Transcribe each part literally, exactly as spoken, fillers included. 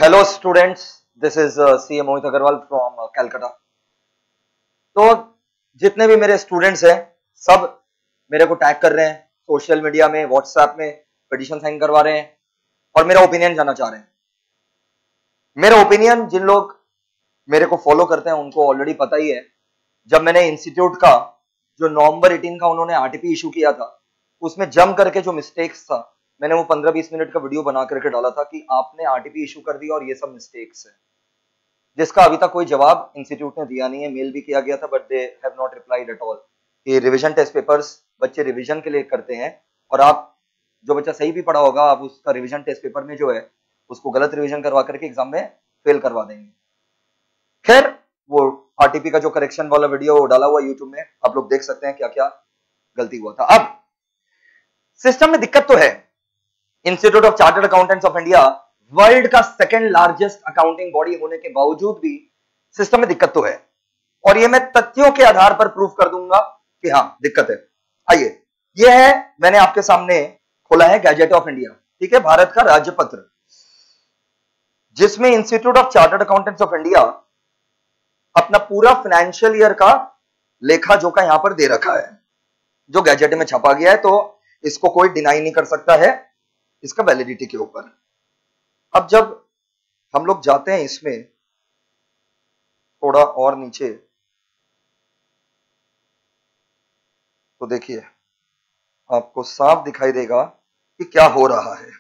Hello students, this is C A Mohit Agarwal from Calcutta. तो जितने भी मेरे स्टूडेंट्स हैं सब मेरे को टैग कर रहे हैं सोशल मीडिया में, व्हाट्सएप में, पिटीशन साइन करवा रहे हैं और मेरा ओपिनियन जानना चाह रहे हैं। मेरा ओपिनियन जिन लोग मेरे को फॉलो करते हैं उनको ऑलरेडी पता ही है। जब मैंने इंस्टीट्यूट का जो नवंबर अठारह का उन्होंने आरटीपी इशू किया था, उसमें जम करके जो मिस्टेक्स था, मैंने वो पंद्रह बीस मिनट का वीडियो बना करके डाला था कि आपने आरटीपी इशू कर दिया और ये सब मिस्टेक्स है, जिसका अभी तक कोई जवाब इंस्टीट्यूट ने दिया नहीं है। मेल भी किया गया था but they have not replied at all. ये रिवीजन टेस्ट पेपर्स बच्चे रिवीजन के लिए करते हैं और आप जो बच्चा सही भी पढ़ा होगा आप उसका रिवीजन टेस्ट पेपर में जो है उसको गलत रिवीजन करवा करके एग्जाम में फेल करवा देंगे। खैर, वो आरटीपी का जो करेक्शन वाला वीडियो डाला हुआ यूट्यूब में, आप लोग देख सकते हैं क्या क्या गलती हुआ था। अब सिस्टम में दिक्कत तो है। Institute of chartered accountants of India world का सेकेंड लार्जेस्ट अकाउंटिंग बॉडी होने के बावजूद भी सिस्टम में दिक्कत तो है और ये मैं तथ्यों के आधार पर प्रूफ कर दूंगा कि हाँ दिक्कत है। आइए, ये है, मैंने आपके सामने खोला है गैजेट ऑफ इंडिया, ठीक है, भारत का राज्य पत्र, जिसमें institute of chartered accountants of India अपना पूरा फाइनेंशियल ईयर का लेखा जोखा यहां पर दे रखा है, जो गैजेट में छपा गया है। तो इसको कोई डिनाई नहीं कर सकता है इसका वैलिडिटी के ऊपर। अब जब हम लोग जाते हैं इसमें थोड़ा और नीचे, तो देखिए आपको साफ दिखाई देगा कि क्या हो रहा है।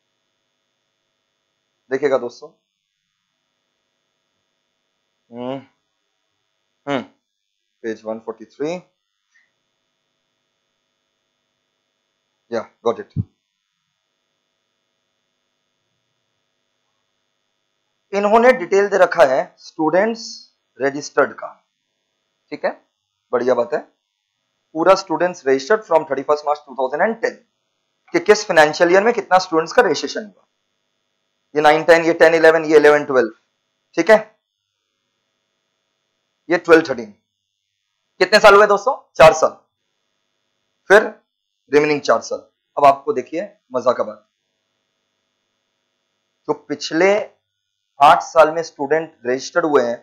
देखिएगा दोस्तों, हम्म हम्म पेज एक सौ तैंतालीस, या गॉट इट। इन्होंने डिटेल दे रखा है स्टूडेंट्स रजिस्टर्ड का, ठीक है, बढ़िया बात है। पूरा students registered from thirty first March two thousand ten कि किस फाइनेंशियल ईयर में कितना स्टूडेंट्स का रजिस्ट्रेशन हुआ। ये नाइन टेन, ये टेन इलेवन, ये इलेवन ट्वेल्व, ठीक है, ये ट्वेल्व थर्टीन। कितने साल हुए दोस्तों? चार साल। फिर रिमेनिंग चार साल। अब आपको देखिए मजा का बात, जो पिछले आठ साल में स्टूडेंट रजिस्टर्ड हुए हैं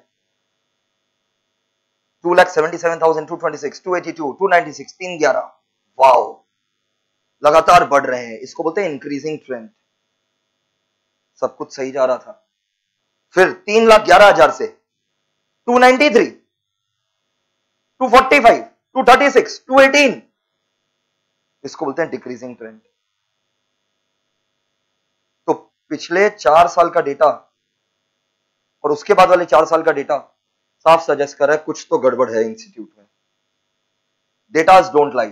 two lakh seventy seven thousand two twenty six, two eighty two, two ninety six, तीन ग्यारह, वाओ, लगातार बढ़ रहे हैं। इसको बोलते हैं इंक्रीजिंग ट्रेंड। सब कुछ सही जा रहा था। फिर तीन लाख ग्यारह हजार से two ninety three, two forty five, two thirty six, two eighteen, इसको बोलते हैं डिक्रीजिंग ट्रेंड। तो पिछले चार साल का डेटा और उसके बाद वाले चार साल का डेटा साफ सजेस्ट कर रहा है कुछ तो गड़बड़ है इंस्टीट्यूट में। Datas don't lie,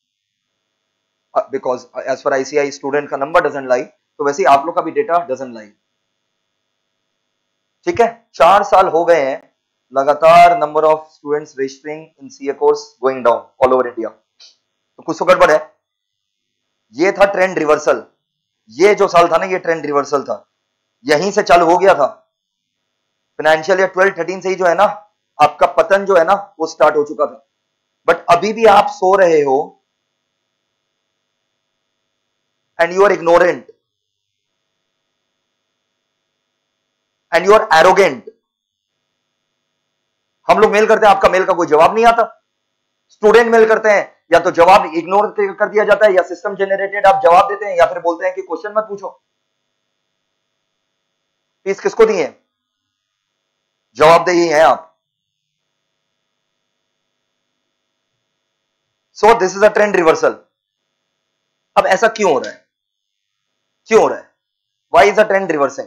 because as for ICAI student का नंबर डजंट लाई, तो वैसे ही आप लोग का भी डेटा डजंट लाई, ठीक है। चार साल हो गए हैं लगातार number of students registering in CA course going down all over India, तो कुछ तो गड़बड़ है। ये था ट्रेंड रिवर्सल। ये जो साल था ना, ये ट्रेंड रिवर्सल था, यहीं से चालू हो गया था। फाइनेंशियल ईयर ट्वेल्व थर्टीन से ही जो है ना आपका पतन जो है ना वो स्टार्ट हो चुका था। बट अभी भी आप सो रहे हो and you are ignorant and you are arrogant. हम लोग मेल करते हैं, आपका मेल का कोई जवाब नहीं आता। स्टूडेंट मेल करते हैं, या तो जवाब इग्नोर कर दिया जाता है, या सिस्टम जनरेटेड आप जवाब देते हैं, या फिर बोलते हैं कि क्वेश्चन मत पूछो। फीस किसको दी है? जवाबदेही है आप। So this is a trend reversal. अब ऐसा क्यों हो रहा है? क्यों हो रहा है? Why is a trend reversing?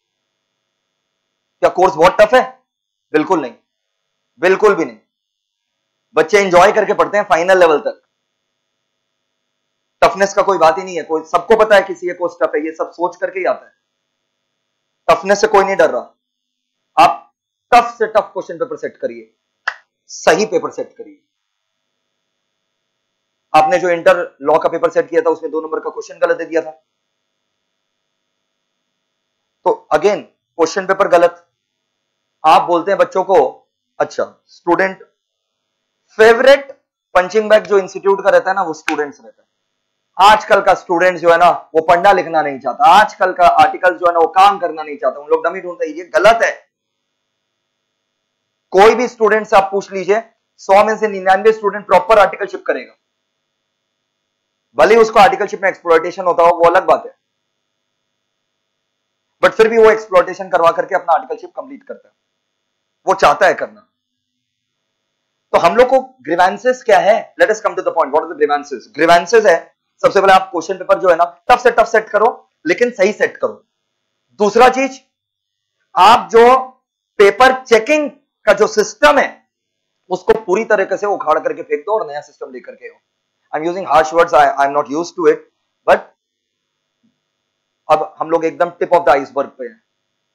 क्या कोर्स बहुत टफ है? बिल्कुल नहीं, बिल्कुल भी नहीं। बच्चे एंजॉय करके पढ़ते हैं फाइनल लेवल तक। टफनेस का कोई बात ही नहीं है। कोई, सबको पता है कि ये कोर्स टफ है, ये सब सोच करके ही आता है। टफनेस से कोई नहीं डर रहा। आप टफ से टफ क्वेश्चन पेपर सेट करिए, सही पेपर सेट करिए। आपने जो इंटर लॉ का पेपर सेट किया था उसमें दो नंबर का क्वेश्चन गलत दे दिया था, तो अगेन क्वेश्चन पेपर गलत। आप बोलते हैं बच्चों को, अच्छा स्टूडेंट फेवरेट पंचिंग बैग जो इंस्टीट्यूट का रहता है ना वो स्टूडेंट्स रहता है। आजकल का स्टूडेंट जो है ना वो पढ़ना लिखना नहीं चाहता, आजकल का आर्टिकल जो है ना वो काम करना नहीं चाहता, उन लोग डमी ढूंढते हैं, ये गलत है। कोई भी स्टूडेंट से आप पूछ लीजिए, सौ में से निन्यानवे स्टूडेंट प्रॉपर आर्टिकलशिप करेगा, भले उसको आर्टिकलशिप में एक्सप्लॉयटेशन होता हो वो अलग बात है, बट फिर भी वो एक्सप्लॉयटेशन करवा करके अपना आर्टिकलशिप कंप्लीट करता है, वो चाहता है करना। तो हम लोग को ग्रीवेंसेस क्या है, let us come to the point, what are the grievances. Grievances है, सबसे पहले आप क्वेश्चन पेपर जो है ना टफ से टफ सेट करो, लेकिन सही सेट करो। दूसरा चीज, आप जो पेपर चेकिंग का जो सिस्टम है उसको पूरी तरीके से उखाड़ करके फेंक दो और नया सिस्टम लेकर के हो। I am using harsh words, I am not used to it, but अब हम लोग एकदम टिप ऑफ द आइसबर्ग पे हैं।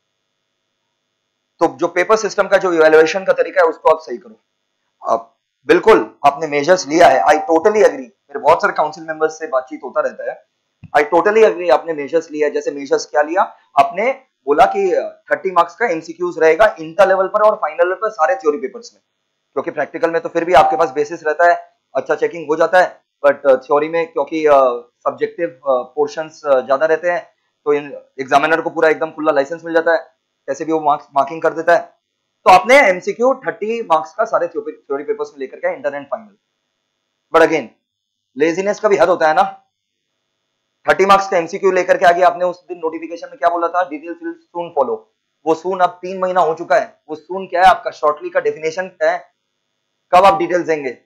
तो जो पेपर सिस्टम का जो इवैल्यूएशन का तरीका है उसको आप सही करो। आप बिल्कुल आपने मेजर्स लिया है, आई टोटली एग्री, मेरे बहुत सारे काउंसिल मेंबर्स से बातचीत होता रहता है, आई टोटली एग्री, आपने मेजर्स लिया है। जैसे मेजर्स क्या लिया आपने, बोला कि तीस मार्क्स का एमसीक्यूज रहेगा इंटर लेवल पर और फाइनल लेवल पर सारे थ्योरी पेपर्स में, क्योंकि प्रैक्टिकल में तो फिर भी आपके पास बेसिस रहता है, अच्छा चेकिंग हो जाता है, बट थ्योरी में क्योंकि सब्जेक्टिव पोर्शंस ज्यादा रहते हैं तो एग्जामिनर को पूरा एकदम खुला लाइसेंस मिल जाता है, कैसे भी वो मार्क्स मार्किंग कर देता है। तो आपने एमसीक्यू तीस मार्क्स का सारे थ्योरी पेपर्स में लेकर के inter and final, but again laziness का भी हद होता है ना। तीस मार्क्स का एमसीक्यू लेकर के आगे आपने उस दिन नोटिफिकेशन में क्या बोला था, डिटेल्स विल सून फॉलो, वो सून अब तीन महीना हो चुका है, वो सून क्या है आपका, शॉर्टली का डेफिनेशन क्या है, कब आप डिटेल्स देंगे।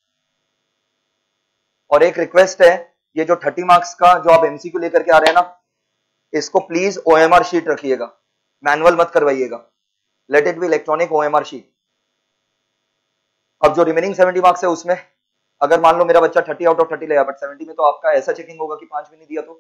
और एक रिक्वेस्ट है, ये जो तीस मार्क्स का जो आप एमसीक्यू लेकर के आ रहे हैं ना, इसको प्लीज ओएमआर शीट रखिएगा, मैनुअल मत करवाइएगा, let it be electronic OMR sheet. अब जो रिमेनिंग सत्तर मार्क्स है उसमें अगर मान लो मेरा बच्चा तीस आउट ऑफ तीस ले आया, बट सत्तर में तो आपका ऐसा चेकिंग होगा कि पांच भी नहीं दिया तो।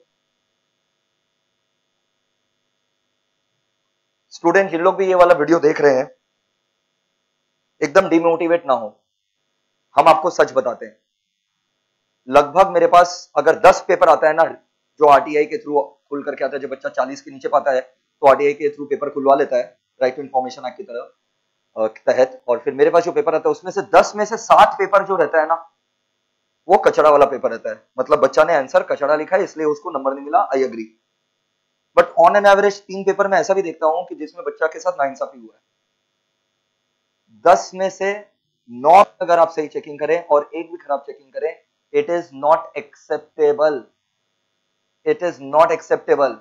स्टूडेंट जिन लोग भी ये वाला वीडियो देख रहे हैं एकदम डिमोटिवेट ना हो, हम आपको सच बताते हैं, लगभग मेरे पास अगर दस पेपर आता है ना जो आरटीआई के थ्रू खुल करके आता है, जब बच्चा चालीस के नीचे पाता है तो आरटीआई के थ्रू पेपर खुलवा लेता है राइट टू इन्फॉर्मेशन एक्ट की तरह तहत, और फिर मेरे पास जो पेपर आता है उसमें से दस में से सात पेपर जो रहता है ना वो कचड़ा वाला पेपर रहता है, मतलब बच्चा ने आंसर कचड़ा लिखा है इसलिए उसको नंबर नहीं मिला, I agree, but on an average तीन पेपर में ऐसा भी देखता हूं कि जिसमें बच्चा के साथ नाइंसाफी हुआ है। दस में से नौ अगर आप सही चेकिंग करें और एक भी खराब चेकिंग करें, it is not acceptable, it is not acceptable.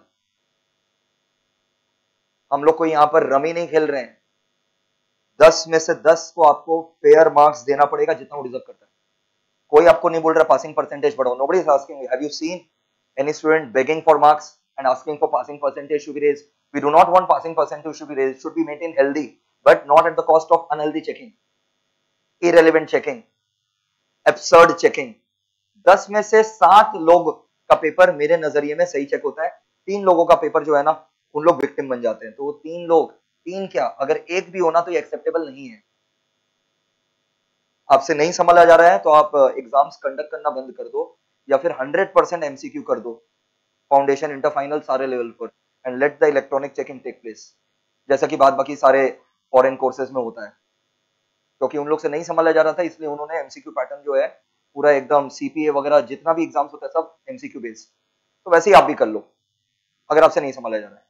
हम लोग को यहां पर रमी नहीं खेल रहे हैं, दस में से दस को आपको फेयर मार्क्स देना पड़ेगा जितना वो डिजर्व करता है। कोई आपको नहीं बोल रहा पासिंग परसेंटेज बढ़ाओ, nobody is asking you, have you seen any student begging for marks and asking for passing percentage should be raised? We do not want passing percentage should be raised, should be maintained healthy, but not at the cost of unhealthy checking, irrelevant checking, absurd checking। दस में से सात लोग का paper मेरे नजरिए में सही चेक होता है, तीन लोगों का पेपर जो है ना उन लोग विक्टिम बन जाते हैं, तो वो तीन लोग, तीन क्या अगर एक भी होना तो ये एक्सेप्टेबल नहीं है। आपसे नहीं संभाला जा रहा है तो आप एग्जाम्स कंडक्ट करना बंद कर दो या फिर हंड्रेड परसेंट एमसीक्यू कर दो, फाउंडेशन इंटर फाइनल सारे लेवल पर, and let the electronic checking take place, जैसा कि बाद बाकी सारे फॉरेन कोर्सेज में होता है। क्योंकि उन लोग से नहीं संभाला जा रहा था इसलिए उन्होंने एमसीक्यू पैटर्न जो है पूरा एकदम सीपीए वगैरह जितना भी एग्जाम्स होता है सब एमसीक्यू बेस्ड, तो वैसे ही आप भी कर लो अगर आपसे नहीं संभाला जा रहा है।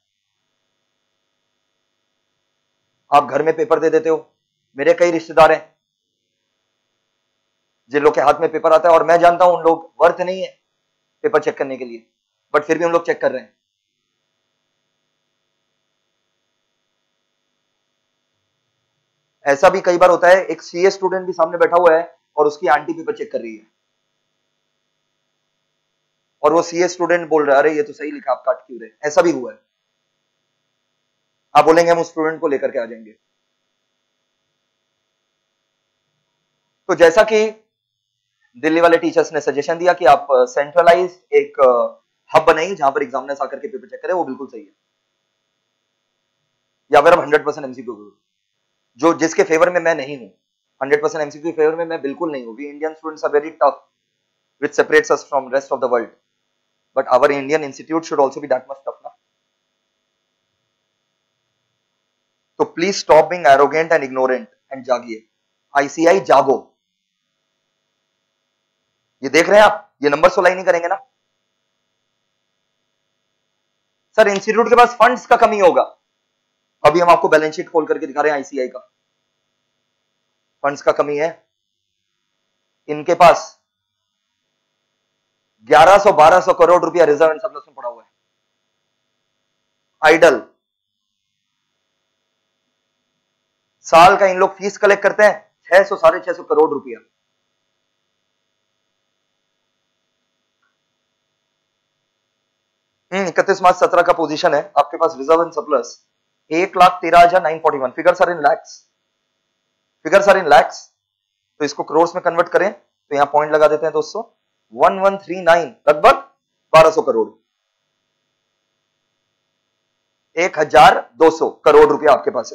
आप घर में पेपर दे देते हो, मेरे कई रिश्तेदार हैं जिन लोग के हाथ में पेपर आता है और मैं जानता हूं उन लोग वर्थ नहीं है पेपर चेक करने के लिए, बट फिर भी उन लोग चेक कर रहे हैं। ऐसा भी कई बार होता है, एक सीए स्टूडेंट भी सामने बैठा हुआ है और उसकी आंटी पेपर चेक कर रही है और वो सीए स्टूडेंट बोल रहा है अरे ये तो सही लिखा आप काट क्यों रहे, ऐसा भी हुआ है। आप बोलेंगे हम उस स्टूडेंट को लेकर के आ जाएंगे। तो जैसा कि दिल्ली वाले टीचर्स ने सजेशन दिया कि आप सेंट्रलाइज एक हब बनाइए जहां पर एग्जामिनर्स आकर के पेपर चेक करें, वो बिल्कुल सही है। या फिर आप हंड्रेड परसेंट एमसीक्यू करो, जो जिसके फेवर में मैं नहीं हूं, हंड्रेड परसेंट एमसीक्यू फेवर में मैं बिल्कुल नहीं हूं। We Indian students are very tough which separates us from rest of the world, but our Indian institute should also be that much tough ना। तो please stop being arrogant and ignorant and जागिए, ICAI जागो। ये देख रहे हैं आप, ये नंबर सोलाई नहीं करेंगे ना, सर इंस्टीट्यूट के पास फंड्स का कमी होगा। अभी हम आपको बैलेंस शीट खोल करके दिखा रहे हैं आईसीआई का, फंड्स का कमी है इनके पास। ग्यारह सौ बारह सौ करोड़ रुपया रिजर्व एंड सरप्लस में पड़ा हुआ है आइडल। साल का इन लोग फीस कलेक्ट करते हैं छह सौ साढ़े छह सौ करोड़ रुपया। हम्म इकतीस मार्च सत्रह का पोजीशन है आपके पास रिजर्व एंड सरप्लस एक लाख तेरह हजार nine forty one. Figures are in lakhs, figures are in lakhs. तो इसको करोड़ में कन्वर्ट करें तो यहां पॉइंट लगा देते हैं दोस्तों, वन वन थ्री नाइन लगभग बारह सौ करोड़, एक हजार दो सौ करोड़ रुपया आपके पास है।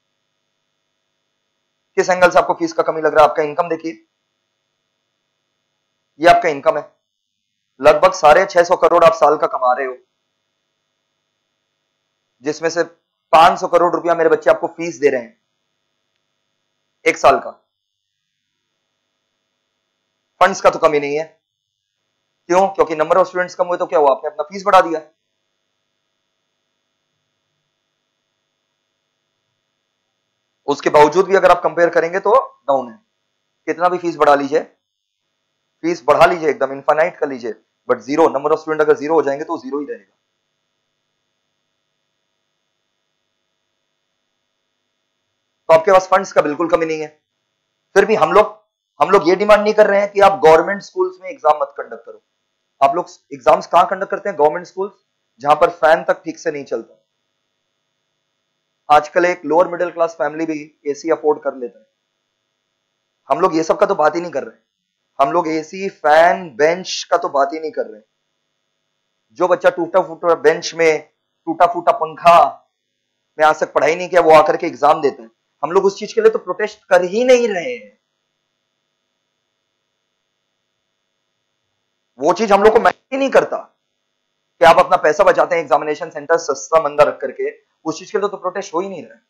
किस एंगल से आपको फीस का कमी लग रहा है? आपका इनकम देखिए, ये आपका इनकम है, लगभग साढ़े छह सौ करोड़ आप साल का कमा रहे हो, जिसमें से पांच सौ करोड़ रुपया मेरे बच्चे आपको फीस दे रहे हैं एक साल का। फंड्स का तो कमी नहीं है। क्यों? क्योंकि नंबर ऑफ स्टूडेंट्स कम हुए तो क्या हुआ, आपने अपना फीस बढ़ा दिया। उसके बावजूद भी अगर आप कंपेयर करेंगे तो डाउन है। कितना भी फीस बढ़ा लीजिए, फीस बढ़ा लीजिए एकदम इनफाइनाइट कर लीजिए, but zero, number of student अगर जीरो हो जाएंगे तो जीरो ही रहेगा। तो आपके पास फंड्स का बिल्कुल कमी नहीं है। फिर भी हम लोग हम लोग ये डिमांड नहीं कर रहे हैं कि आप गवर्नमेंट स्कूल्स में एग्जाम मत कंडक्ट करो। आप लोग एग्जाम्स कहां कंडक्ट करते हैं? गवर्नमेंट स्कूल्स, जहां पर फैन तक ठीक से नहीं चलता। आजकल एक लोअर मिडिल क्लास फैमिली भी एसी अफोर्ड कर लेता है। हम लोग ये सब का तो बात ही नहीं कर रहे। हम लोग एसी, फैन, बेंच का तो बात ही नहीं कर रहे। जो बच्चा टूटा फूटा बेंच में, टूटा फूटा पंखा में आज तक पढ़ाई नहीं किया, वो आकर के एग्जाम देते हैं। हम लोग उस चीज के लिए तो प्रोटेस्ट कर ही नहीं रहे हैं। वो चीज हम लोग को मैटर ही नहीं करता कि आप अपना पैसा बचाते हैं एग्जामिनेशन सेंटर सस्ता मंदा रख करके, उस चीज के लिए तो प्रोटेस्ट हो ही नहीं रहा है।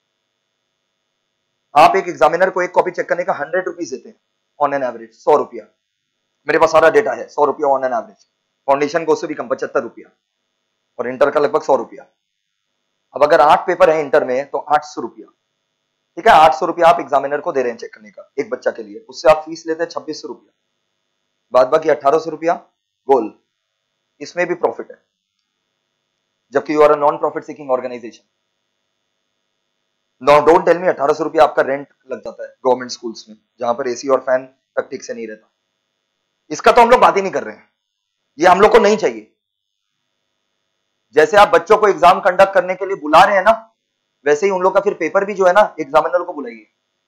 आप एक एग्जामिनर को एक कॉपी चेक करने का हंड्रेड रुपीज देते हैं ऑन एन एवरेज, सौ रुपया। मेरे पास सारा डेटा है, सौ रुपया ऑन एन एवरेज। फाउंडेशन को उससे भी कम, पचहत्तर रुपया, और इंटर का लगभग सौ रुपया। अब अगर आठ पेपर है इंटर में तो आठ सौ रुपया, ठीक है, आठ सौ रुपया आप एग्जामिनर को दे रहे हैं चेक करने का एक बच्चा के लिए। उससे आप फीस लेते हैं छब्बीस सौ रुपया, बाद बाकी अठारह सौ रुपया गोल। इसमें भी प्रॉफिट है, जबकि you are a non profit seeking organisation. No, don't tell me अठारह सौ रुपया आपका रेंट लग जाता है गवर्नमेंट स्कूल्स में, जहां पर एसी और फैन तक ठीक से नहीं रहता। इसका तो हम लोग बात ही नहीं कर रहे हैं, ये हम लोग को नहीं चाहिए। जैसे आप बच्चों को एग्जाम कंडक्ट करने के लिए बुला रहे हैं ना, वैसे ही उन लोग का फिर पेपर भी जो है ना, एग्जामिनर को बुलाइए।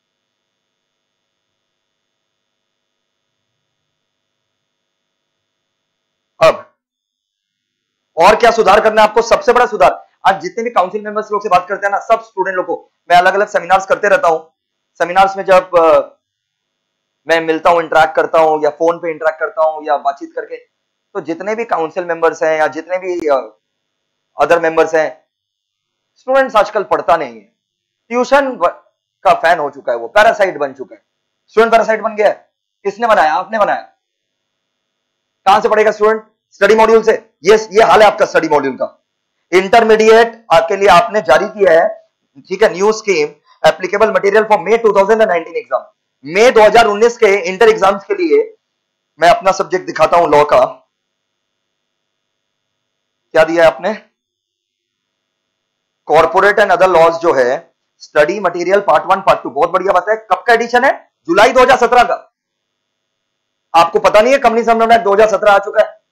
अब और क्या सुधार करना है आपको? सबसे बड़ा सुधार, आज जितने भी काउंसिल मेंबर्स लोग से बात करते हैं ना, सब स्टूडेंट लोग को मैं अलग अलग सेमिनार्स करते रहता हूं। सेमिनार्स में जब आ, मैं मिलता हूं, इंटरेक्ट करता हूं, या फोन पे इंटरेक्ट करता हूं, या बातचीत करके, तो जितने भी काउंसिल मेंबर्स हैं या जितने भी अदर मेंबर्स हैं, स्टूडेंट्स आजकल पढ़ता नहीं है, ट्यूशन का फैन हो चुका है, वो पैरासाइट बन चुका है। स्टूडेंट पैरासाइट बन गया है। किसने बनाया? आपने बनाया। कहां से पढ़ेगा स्टूडेंट? स्टडी मॉड्यूल से। ये ये हाल है आपका स्टडी मॉड्यूल का। इंटरमीडिएट के लिए आपने जारी किया है, ठीक है, new scheme applicable material for May two thousand nineteen exam. मई दो हज़ार उन्नीस के इंटर एग्जाम्स के लिए मैं अपना सब्जेक्ट दिखाता हूं, लॉ का। क्या दिया है आपने? कॉर्पोरेट एंड अदर लॉज जो है, study material part one part two. बहुत बढ़िया बात है। कब का एडिशन है? जुलाई दो हज़ार सत्रह का। आपको पता नहीं है कंपनी सम्मेलन एक्ट दो हज़ार सत्रह आ चुका है,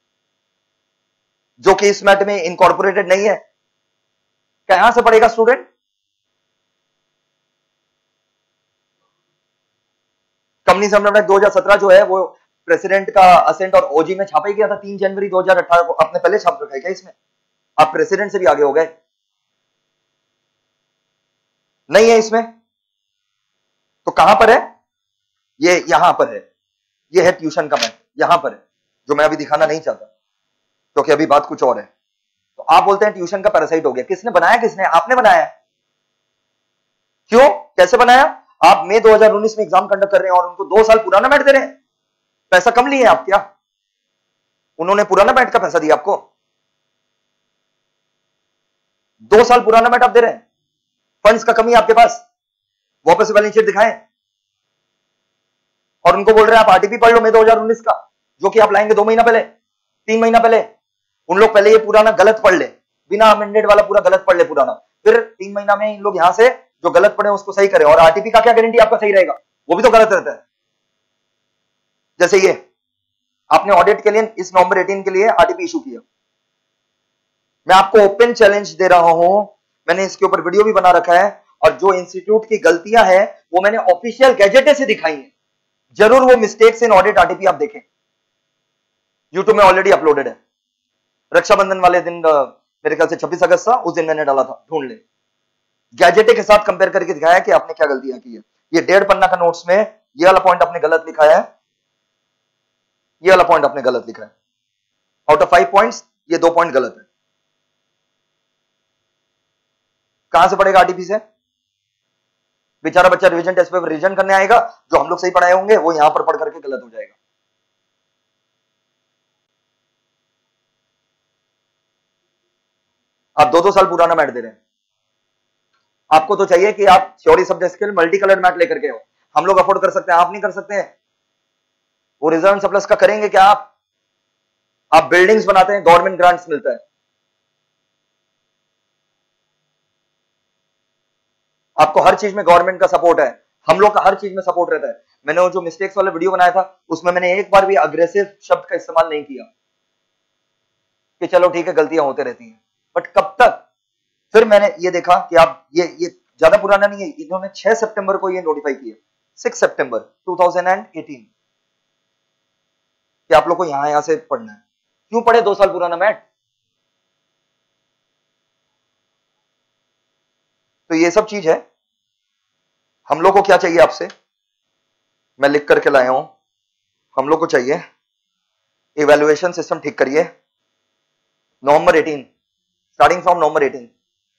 जो कि इस मैट में इनकॉर्पोरेटेड नहीं है। कहां से पढ़ेगा स्टूडेंट? कंपनी सम्मेलन एक्ट दो हज़ार सत्रह जो है वो प्रेसिडेंट का असेंट और ओजी में छापा ही गया था तीन जनवरी दो हज़ार अठारह को। आपने पहले छाप रखा है क्या इसमें? आप प्रेसिडेंट से भी आगे हो गए। नहीं है इसमें तो कहां पर है? ये यहां पर है। ये है ट्यूशन का मैट, यहां पर है, जो मैं अभी दिखाना नहीं चाहता क्योंकि अभी बात कुछ और है। तो आप बोलते हैं ट्यूशन का पैरासाइट हो गया। किसने बनाया? किसने? आपने बनाया। क्यों? कैसे बनाया? आप मई दो हज़ार उन्नीस में एग्जाम कंडक्ट कर रहे हैं और उनको दो साल पुराना मैट दे रहे हैं। पैसा कम लिए आप क्या? उन्होंने पुराना मैट का पैसा दिया आपको? दो साल पुराना मैट आप दे रहे हैं, फंड्स का कमी है आपके पास, वापस से बैलेंस शीट दिखाएं और उनको बोल रहे हैं आप आरटीपी पढ़ लो मई दो हज़ार उन्नीस का, जो कि आप लाएंगे दो महीना पहले, तीन महीना पहले। उन लोग पहले ये पुराना गलत पढ़ ले, बिना अमेंडेड वाला पूरा गलत पढ़ ले पुराना, फिर तीन महीना में इन लोग यहां से जो गलत पढ़े उसको सही करें। और आरटीपी का क्या गारंटी आपका सही रहेगा, वो भी तो गलत रहता है। जैसे ये आपने ऑडिट के लिए इस नवंबर अठारह के लिए आरटीपी इशू किया, मैं आपको ओपन चैलेंज दे रहा हूं, मैंने इसके ऊपर वीडियो भी बना रखा है, और जो इंस्टीट्यूट की गलतियां हैं वो मैंने ऑफिशियल गैजेटे से दिखाई हैं। जरूर वो मिस्टेक्स इन ऑडिट आरटीपी आप देखें, यूट्यूब में ऑलरेडी अपलोडेड है। रक्षाबंधन वाले दिन मेरे ख्याल से छब्बीस अगस्त था, उस दिन मैंने डाला था, ढूंढ ले, गैजेटे के साथ कंपेयर करके दिखाया कि आपने क्या गलतियां की है। ये डेढ़ पन्ना का नोट्स में ये वाला पॉइंट आपने गलत लिखा है, ये वाला पॉइंट आपने गलत लिखा है, आउट ऑफ फाइव पॉइंट्स ये दो पॉइंट गलत है। कहां से पढ़ेगा आरटीपी से? बेचारा बच्चा रिवीजन टेस्ट पेपर रिवीजन करने आएगा, जो हम लोग सही पढ़ाए होंगे वो यहां पर पढ़ करके गलत हो जाएगा। आप दो दो साल पुराना मैट दे रहे हैं, आपको तो चाहिए कि आप थ्योरी सब्जेक्ट के लिए मल्टी कलर मैट लेकर के हो। हम लोग अफोर्ड कर सकते हैं, आप नहीं कर सकते हैं। वो रिजर्व सरप्लस का करेंगे क्या आप? आप बिल्डिंग्स बनाते हैं, गवर्नमेंट ग्रांट्स मिलता है, आपको हर चीज में गवर्नमेंट का सपोर्ट है, हम लोग का हर चीज में सपोर्ट रहता है। मैंने वो जो मिस्टेक्स वाला वीडियो बनाया था उसमें मैंने एक बार भी अग्रेसिव शब्द का इस्तेमाल नहीं किया कि चलो ठीक है गलतियां होते रहती हैं, बट कब तक। फिर मैंने ये देखा कि आप ये ये ज्यादा पुराना नहीं है, इन्होंने छह सितंबर को ये नोटिफाई किया, सिक्स सितंबर टू थाउजेंड एटीन, कि आप लोग को यहां यहां से पढ़ना है। क्यों पढ़े दो साल पुराना मैट? तो ये सब चीज है। हम लोग को क्या चाहिए आपसे, मैं लिख करके लाया हूं, हम लोग को चाहिए इवैल्यूएशन सिस्टम ठीक करिए। नवंबर अठारह, स्टार्टिंग फ्रॉम नवंबर अठारह,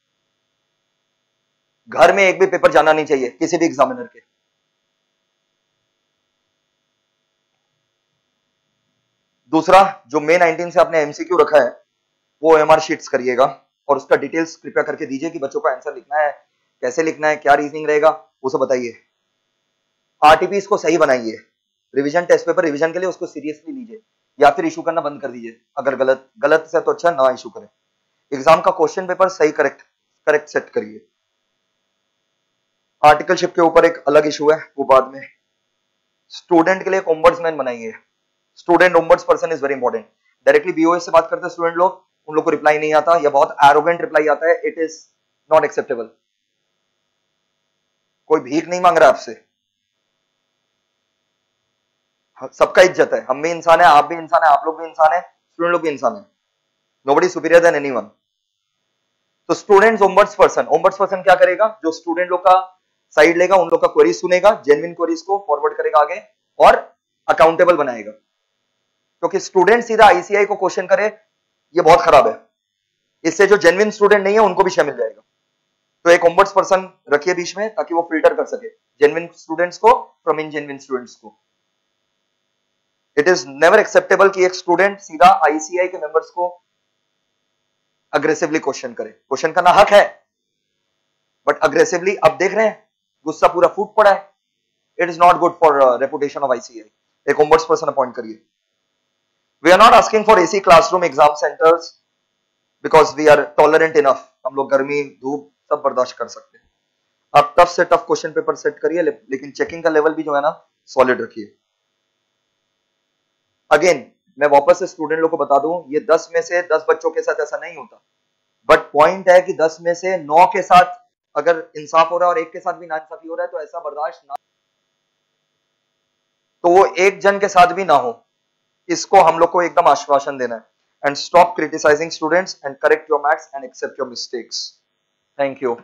घर में एक भी पेपर जाना नहीं चाहिए किसी भी एग्जामिनर के। दूसरा, जो मे नाइनटीन से आपने एमसीक्यू रखा है वो एमआर शीट्स करिएगा, और उसका डिटेल्स कृपया करके दीजिए कि बच्चों को आंसर लिखना है, कैसे लिखना है, क्या रीजनिंग रहेगा, वो सब बताइए। आरटीपी को सही बनाइए, रिवीजन टेस्ट पेपर रिवीजन के लिए उसको सीरियसली लीजिए, या फिर इशू करना बंद कर दीजिए। अगर गलत गलत से तो अच्छा ना इशू करें। एग्जाम का क्वेश्चन पेपर सही करेक्ट करेक्ट सेट करिए। आर्टिकलशिप के ऊपर एक अलग इशू है, वो बाद में। स्टूडेंट के लिए एक ओम्बड्समैन बनाइए, student ombuds person is very important. Directly BOS से बात करते हैं स्टूडेंट लोग, उन लोग को रिप्लाई नहीं आता या बहुत एरोगेंट रिप्लाई आता है, इट इज नॉट एक्सेप्टेबल। कोई भीख नहीं मांग रहा आपसे, सबका इज्जत है, हम भी इंसान है, आप भी इंसान है, आप लोग भी इंसान है, स्टूडेंट लोग भी इंसान है, नोबडी सुपीरियर देन एनीवन। तो students ombuds person, ombuds person क्या करेगा, जो स्टूडेंट लोग का साइड लेगा, उन लोग का क्वेरी सुनेगा, जेन्युइन क्वेरीज को फॉरवर्ड करेगा आगे और अकाउंटेबल बनाएगा। क्योंकि स्टूडेंट सीधा आईसीआई को क्वेश्चन करे ये बहुत खराब है, इससे जो जेन्युइन स्टूडेंट नहीं है उनको भी शेयर मिल जाएगा। तो एक ओम्बड्स पर्सन रखिए बीच में, ताकि वो फिल्टर कर सके जेन्युइन स्टूडेंट्स को फ्रॉम इनजेन्युइन स्टूडेंट्स को। इट इज नेवर एक्सेप्टेबल कि एक स्टूडेंट सीधा आईसीआई के मेंबर्स को अग्रेसिवली क्वेश्चन करे। क्वेश्चन करना हक है, बट अग्रेसिवली अब देख रहे हैं गुस्सा पूरा फूट पड़ा है, it is not good for reputation of ICAI. एक ओम्बड्स पर्सन अपॉइंट करिए। We are not asking for AC classroom exam centres because we are tolerant enough, हम लोग गर्मी धूप सब बर्दाश्त कर सकते हैं। आप टफ से टफ क्वेश्चन पेपर सेट करिए, लेकिन चेकिंग का लेवल भी जो है ना सॉलिड रखिए। अगेन मैं वापस से स्टूडेंट लोग को बता दूं, ये दस में से दस बच्चों के साथ ऐसा नहीं होता, बट पॉइंट है कि दस में से नौ के साथ अगर इंसाफ हो रहा है और एक के साथ भी नाइंसाफी हो रहा है तो ऐसा बर्दाश्त ना, तो वो एक जन के साथ भी ना हो, इसको हम लोग को एकदम आश्वासन देना है। And stop criticising students and correct your maths and accept your mistakes. Thank you.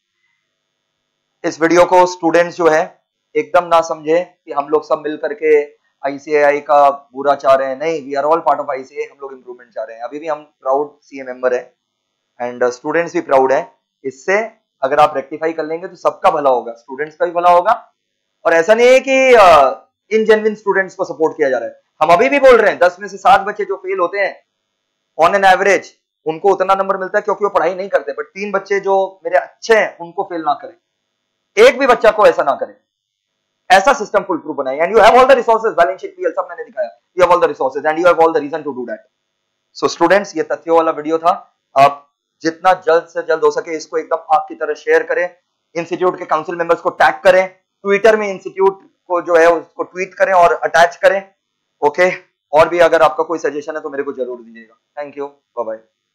इस वीडियो को स्टूडेंट्स जो है एकदम ना समझे कि हम लोग सब मिल करके आईसीआई का बुरा चाह रहे हैं, नहीं, we are all part of ICAI, हम लोग इंप्रूवमेंट चाह रहे हैं। अभी भी हम प्राउड सीए मेंबर है एंड स्टूडेंट्स भी प्राउड है। इससे अगर आप रेक्टिफाई कर लेंगे तो सबका भला होगा, स्टूडेंट्स का भी भला होगा। और ऐसा नहीं है कि इनजेन्युइन स्टूडेंट्स को सपोर्ट किया जा रहा है, हम अभी भी बोल रहे हैं दस में से सात बच्चे जो फेल होते हैं ऑन एन एवरेज, उनको उतना नंबर मिलता है क्योंकि वो पढ़ाई नहीं करते, बट तीन बच्चे जो मेरे अच्छे हैं उनको फेल ना करें, एक भी बच्चा को ऐसा ना करें। ऐसा सिस्टम फुल प्रूफ बनाए, and you have all the resources, balance sheet PL सब मैंने दिखाया, you have all the resources and you have all the reason to do that. So students, ये तथ्यों वाला वीडियो था। आप जितना जल्द से जल्द हो सके इसको एकदम आग की तरह शेयर करें, इंस्टीट्यूट के काउंसिल मेंबर्स को टैग करें, ट्विटर में इंस्टीट्यूट को जो है उसको ट्वीट करें और अटैच करें। ओके, और भी अगर आपका कोई सजेशन है तो मेरे को जरूर दीजिएगा। Thank you, bye bye.